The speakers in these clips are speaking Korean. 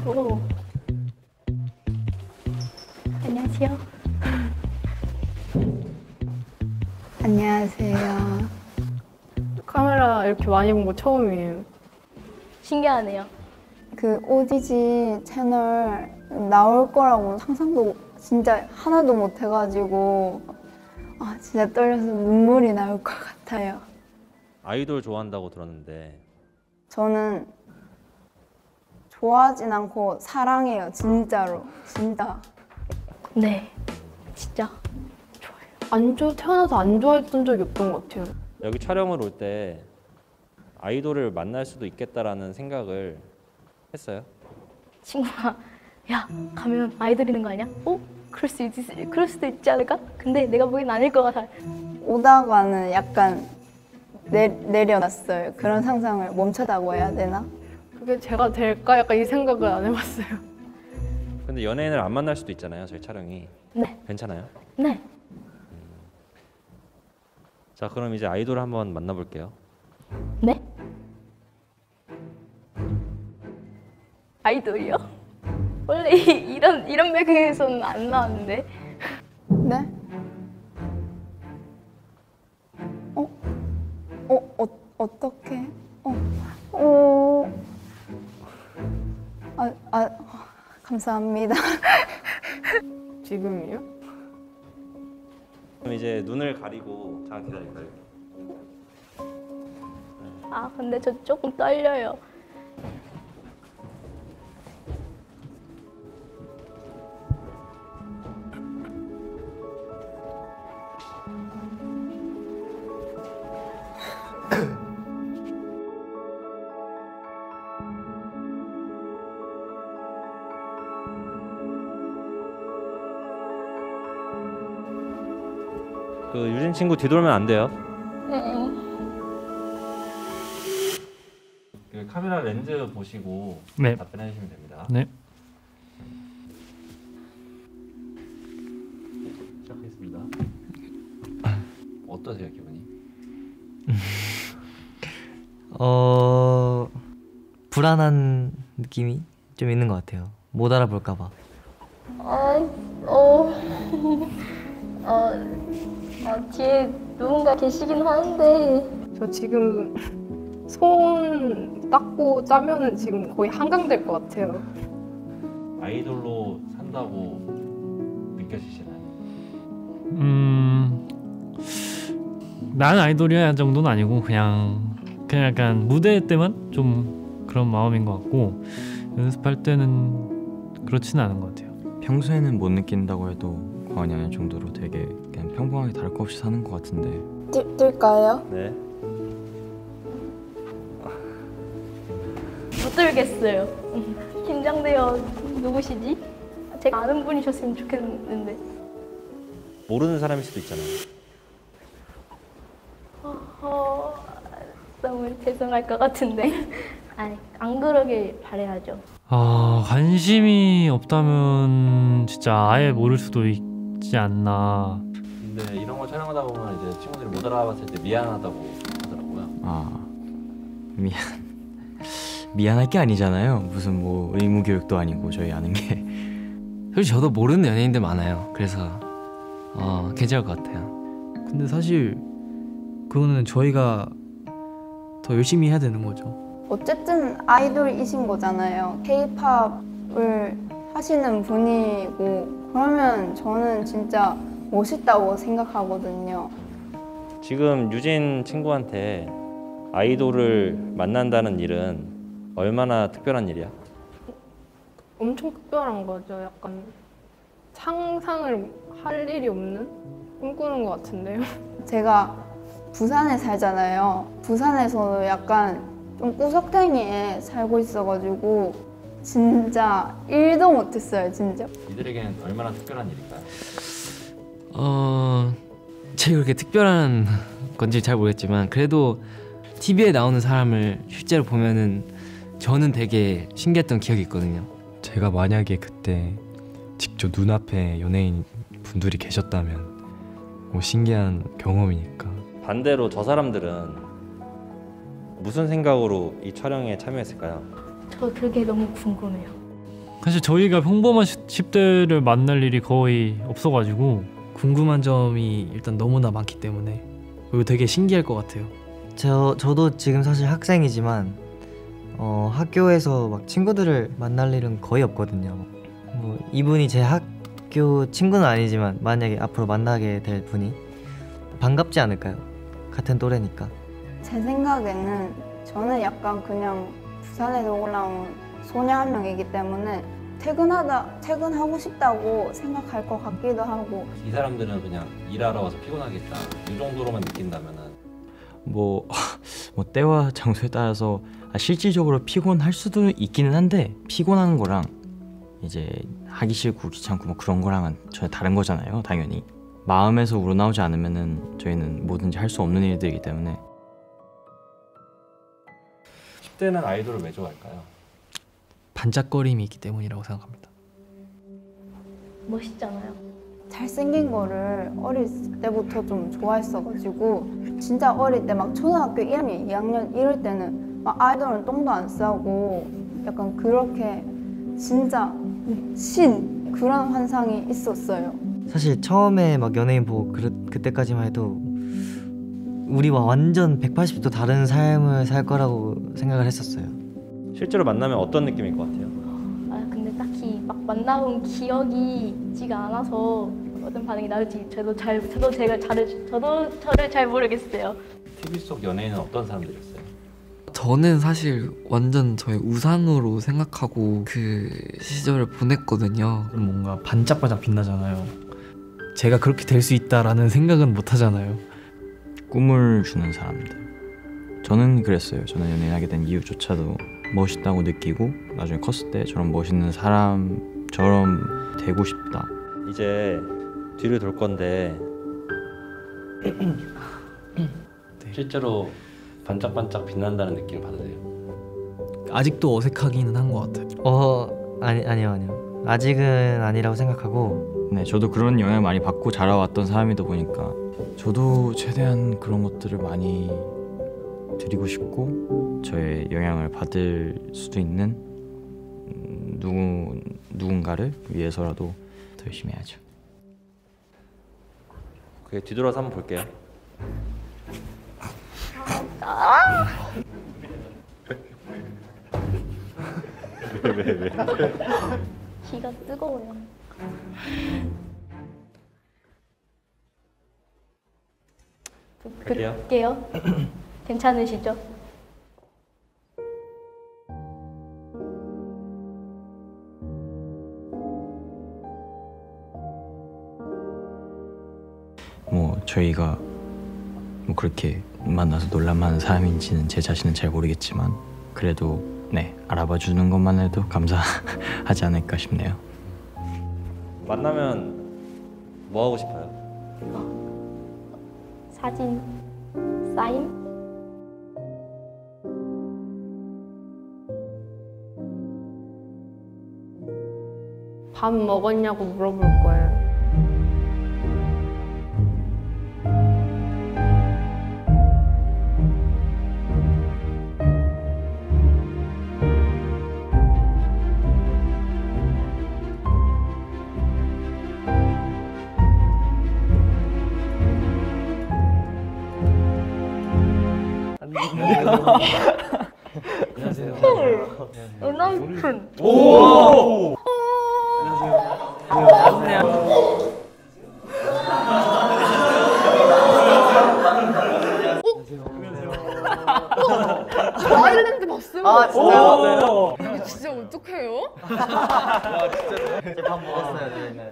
오. 안녕하세요. 안녕하세요. 카메라 이렇게 많이 본 거 처음이에요. 신기하네요. 그 ODG 채널 나올 거라고 상상도 진짜 하나도 못 해가지고 진짜 떨려서 눈물이 나올 것 같아요. 아이돌 좋아한다고 들었는데 저는 좋아하진 않고 사랑해요. 진짜로. 진짜. 네, 진짜 태어나서 안 좋아했던 적이 없던 것 같아요. 여기 촬영을 올 때 아이돌을 만날 수도 있겠다라는 생각을 했어요. 친구가 야 가면 아이돌 있는 거 아니야? 그럴 수도 있지 않을까? 근데 내가 보기엔 아닐 것 같아. 오다가는 약간 내려놨어요. 그런 상상을 멈췄다고 해야 되나? 그게 제가 될까? 약간 이 생각을 안 해봤어요. 근데 연예인을 안 만날 수도 있잖아요. 저희 촬영이. 네. 괜찮아요? 네. 자, 그럼 이제 아이돌 한번 만나볼게요. 네? 아이돌이요? 원래 이런 배경에서는 안 나왔는데. 네? 어떻게? 감사합니다. 지금이요? 그럼 이제 눈을 가리고 잠깐 기다릴까요? 아 근데 저 조금 떨려요. 그 유진 친구 뒤돌면 안 돼요. 그 카메라 렌즈 보시고 네. 답변해 주시면 됩니다. 네. 시작하겠습니다. 어떠세요, 기분이? 불안한 느낌이 좀 있는 것 같아요. 못 알아볼까봐. 뒤에 누군가 계시긴 하는데. 저 지금 손 닦고 짜면은 지금 거의 한강될 것 같아요. 아이돌로 산다고 느껴지시나요? 나는 아이돌이야 정도는 아니고 그냥 약간 무대 때만 좀 그런 마음인 것 같고 연습할 때는 그렇지는 않은 것 같아요. 평소에는 못 느낀다고 해도 과언이 아닐 정도로 되게 그냥 평범하게 다를 거 없이 사는 것 같은데. 뜰까요? 네. 못 들겠어요. 긴장돼요. 누구시지? 제가 아는 분이셨으면 좋겠는데. 모르는 사람일 수도 있잖아요. 너무 죄송할 것 같은데. 아니, 안 그러길 바라야죠. 관심이 없다면 진짜 아예 모를 수도 있지 않나. 근데 이런 거 촬영하다 보면 이제 친구들이 못 알아봤을 때 미안하다고 하더라고요. 미안할 게 아니잖아요. 무슨 뭐 의무 교육도 아니고 저희 아는 게. 솔직히 저도 모르는 연예인들 많아요. 그래서 괜찮을 것 같아요. 근데 사실 그거는 저희가 더 열심히 해야 되는 거죠. 어쨌든 아이돌이신 거잖아요. K-팝을 하시는 분이고 그러면 저는 진짜 멋있다고 생각하거든요. 지금 유진 친구한테 아이돌을 만난다는 일은 얼마나 특별한 일이야? 엄청 특별한 거죠. 약간 상상을 할 일이 없는 꿈꾸는 것 같은데요. 제가 부산에 살잖아요. 부산에서도 약간 좀 구석탱이에 살고 있어가지고 진짜 일도 못했어요, 진짜. 이들에게는 얼마나 특별한 일일까요? 제가 그렇게 특별한 건지 잘 모르겠지만 그래도 TV에 나오는 사람을 실제로 보면은 저는 되게 신기했던 기억이 있거든요. 제가 만약에 그때 직접 눈앞에 연예인 분들이 계셨다면 뭐 신기한 경험이니까. 반대로 저 사람들은 무슨 생각으로 이 촬영에 참여했을까요? 저 그게 너무 궁금해요. 사실 저희가 평범한 10대를 만날 일이 거의 없어가지고 궁금한 점이 일단 너무나 많기 때문에 그리고 되게 신기할 것 같아요. 저도 지금 사실 학생이지만 학교에서 막 친구들을 만날 일은 거의 없거든요. 뭐 이분이 제 학교 친구는 아니지만 만약에 앞으로 만나게 될 분이 반갑지 않을까요? 같은 또래니까. 제 생각에는 저는 약간 그냥 부산에서 올라온 소녀 한 명이기 때문에 퇴근하고 싶다고 생각할 것 같기도 하고. 이 사람들은 그냥 일하러 와서 피곤하겠다 이 정도로만 느낀다면은 뭐 때와 장소에 따라서 실질적으로 피곤할 수도 있기는 한데 피곤한 거랑 이제 하기 싫고 귀찮고 뭐 그런 거랑은 전혀 다른 거잖아요. 당연히 마음에서 우러나오지 않으면은 저희는 뭐든지 할 수 없는 일들이기 때문에. 10대는 아이돌을 왜 좋아할까요? 반짝거림이 있기 때문이라고 생각합니다. 멋있잖아요. 잘생긴 거를 어릴 때부터 좀 좋아했어가지고 진짜 어릴 때 막 초등학교 1학년, 2학년 이럴 때는 막 아이돌은 똥도 안 싸고 약간 그렇게 진짜 그런 환상이 있었어요. 사실 처음에 막 연예인 보고 그때까지만 해도 우리와 완전 180도 다른 삶을 살 거라고 생각을 했었어요. 실제로 만나면 어떤 느낌일 것 같아요? 아 근데 딱히 막 만나본 기억이 있지가 않아서 어떤 반응이 나올지 저도 저를 잘 모르겠어요. TV 속 연예인은 어떤 사람들이었어요? 저는 사실 완전 저의 우상으로 생각하고 그 시절을 보냈거든요. 뭔가 반짝반짝 빛나잖아요. 제가 그렇게 될 수 있다라는 생각은 못 하잖아요. 꿈을 주는 사람들. 저는 그랬어요. 저는 연예인하게 된 이유조차도 멋있다고 느끼고 나중에 컸을 때 저런 멋있는 사람처럼 되고 싶다. 이제 뒤를 돌 건데 실제로 반짝반짝 빛난다는 느낌을 받으세요? 아직도 어색하기는 한 것 같아요. 아니요. 아직은 아니라고 생각하고. 네, 저도 그런 영향을 많이 받고 자라왔던 사람이다 보니까 저도 최대한 그런 것들을 많이 드리고 싶고 저의 영향을 받을 수도 있는 누군가를 위해서라도 더 열심히 해야죠. 그게 뒤돌아서 한번 볼게요. 왜? 귀가 뜨거워요. 볼게요. 괜찮으시죠? 뭐 저희가 뭐 그렇게 만나서 놀랄만한 사람인지는 제 자신은 잘 모르겠지만 그래도 네 알아봐 주는 것만 해도 감사하지 않을까 싶네요. 만나면 뭐 하고 싶어요? 사진, 사인? 밥 먹었냐고 물어볼 거예요. 안녕하세요. 남편. 오! 저 아일랜드 봤어요. 아 진짜요? 이거 진짜 어떡해요? 이제 밥 먹었어요 저희는.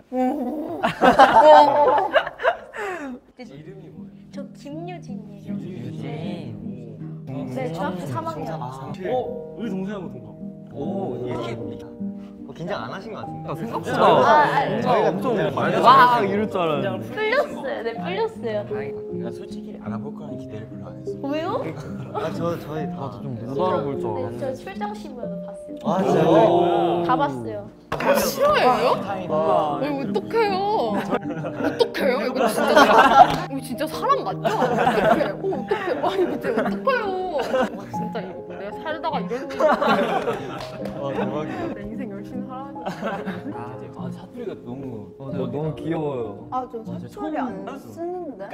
이름이 뭐예요? 저 김유진이에요. 유진. 네, 중학교 3학년. 우리 동생하고 동갑. 오 이렇게 긴장 안 하신 것 같은데. 생각보다. 저희가 엄청 와 이럴 줄 알았는데. 풀렸어요. 네, 풀렸어요. 내가 솔직히 알아볼 거라는 기대를 별로 안 했어. 왜요? 저희 다 못 알아볼 줄 네, 저 출장 신문도 봤어요. 아 진짜요? 다 봤어요. 싫어해요? 이거 어떡해요? 어떡해요? 이거 진짜 사람 맞죠? 어떡해? 어떡해? 와 이거 진짜 어떡해요? 진짜 이거 내가 살다가 이런 일. 대박이다. 인생 열심히 살아가지고. 아 사투리가 너무 너무 귀여워요. 아저 사투리 안 쓰는데.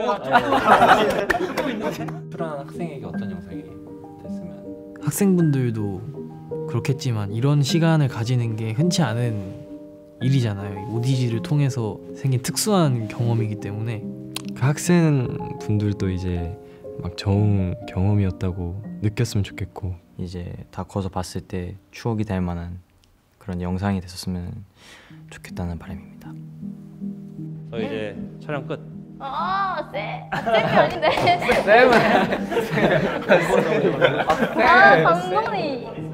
출연한 학생에게 어떤 영상이 됐으면 학생분들도 그렇겠지만 이런 시간을 가지는 게 흔치 않은 일이잖아요. 오디지를 통해서 생긴 특수한 경험이기 때문에 그 학생 분들도 이제 막 좋은 경험이었다고 느꼈으면 좋겠고 이제 다 커서 봤을 때 추억이 될 만한 그런 영상이 됐었으면 좋겠다는 바람입니다. 저희 이제 촬영 끝. 쌤이 아닌데. 쌤은. 아, 감독님.